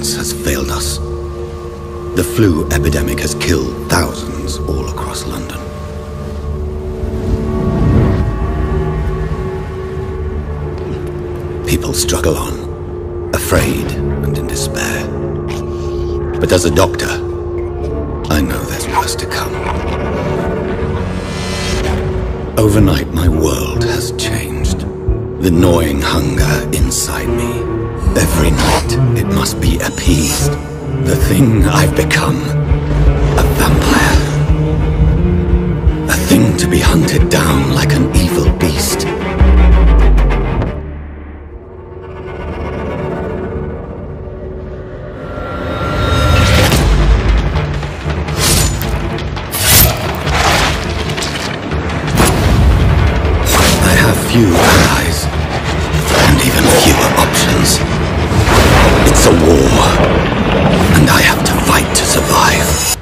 science has failed us. The flu epidemic has killed thousands all across London. People struggle on, afraid and in despair. But as a doctor, I know there's worse to come. Overnight, my world has changed. The gnawing hunger inside me. Every night, it must be appeased. The thing I've become. A vampire. A thing to be hunted down like an evil beast. Few allies, and even fewer options. It's a war, and I have to fight to survive.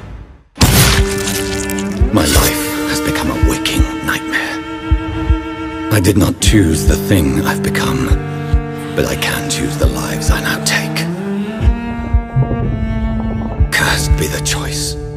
My life has become a waking nightmare. I did not choose the thing I've become, but I can choose the lives I now take. Cursed be the choice.